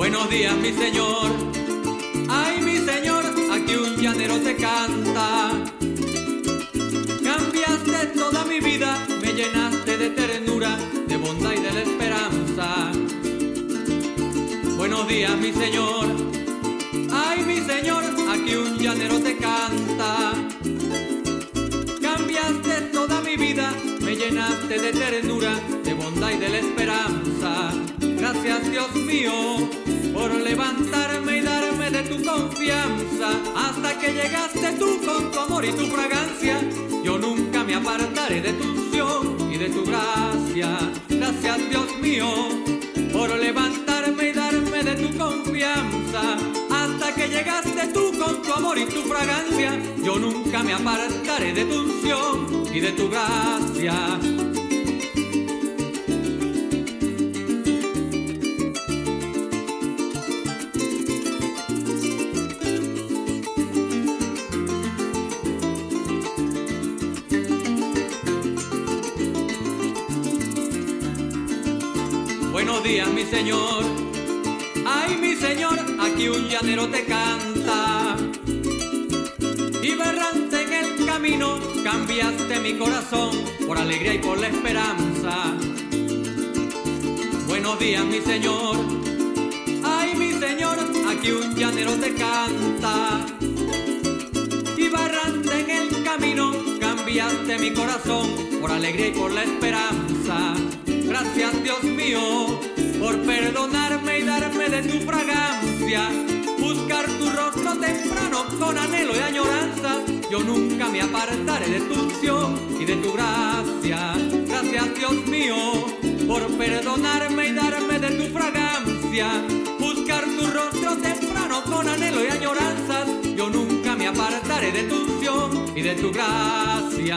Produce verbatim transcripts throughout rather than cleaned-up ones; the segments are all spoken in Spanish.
Buenos días, mi Señor. Ay, mi Señor, aquí un llanero te canta. Cambiaste toda mi vida, me llenaste de ternura, de bondad y de la esperanza. Buenos días, mi Señor. Ay, mi Señor, aquí un llanero te canta. Cambiaste toda mi vida, me llenaste de ternura, de bondad y de la esperanza. Gracias, Dios mío, por levantarme y darme de tu confianza. Hasta que llegaste tú con tu amor y tu fragancia, yo nunca me apartaré de tu unción y de tu gracia. Gracias, Dios mío, por levantarme y darme de tu confianza. Hasta que llegaste tú con tu amor y tu fragancia, yo nunca me apartaré de tu unción y de tu gracia. Buenos días, mi Señor. Ay, mi Señor, aquí un llanero te canta. Y berrante en el camino, cambiaste mi corazón por alegría y por la esperanza. Buenos días, mi Señor. Ay, mi Señor, aquí un llanero te canta. Y berrante en el camino, cambiaste mi corazón por alegría y por la esperanza. Gracias, Dios mío, por perdonarme y darme de tu fragancia. Buscar tu rostro temprano con anhelo y añoranza, yo nunca me apartaré de tu unción y de tu gracia. Gracias, Dios mío, por perdonarme y darme de tu fragancia. Buscar tu rostro temprano con anhelo y añoranzas, yo nunca me apartaré de tu unción y de tu gracia.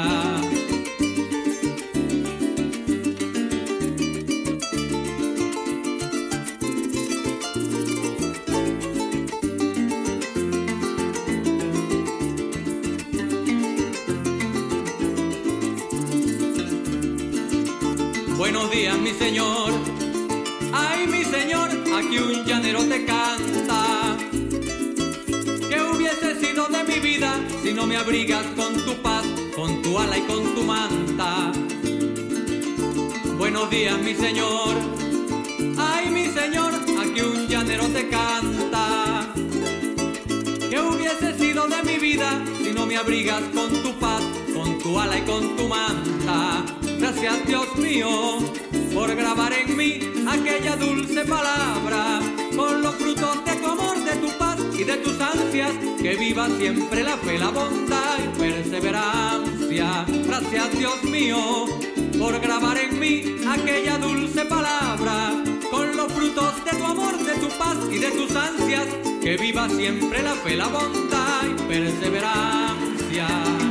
Buenos días, mi Señor. Ay, mi Señor, aquí un llanero te canta. ¿Qué hubiese sido de mi vida si no me abrigas con tu paz, con tu ala y con tu manta? Buenos días, mi Señor. Ay, mi Señor, aquí un llanero te canta. ¿Qué hubiese sido de mi vida si no me abrigas con tu paz, con tu ala y con tu manta? Gracias, Dios mío, por grabar en mí aquella dulce palabra, con los frutos de tu amor, de tu paz y de tus ansias, que viva siempre la fe, la bondad y perseverancia. Gracias, Dios mío, por grabar en mí aquella dulce palabra, con los frutos de tu amor, de tu paz y de tus ansias, que viva siempre la fe, la bondad y perseverancia.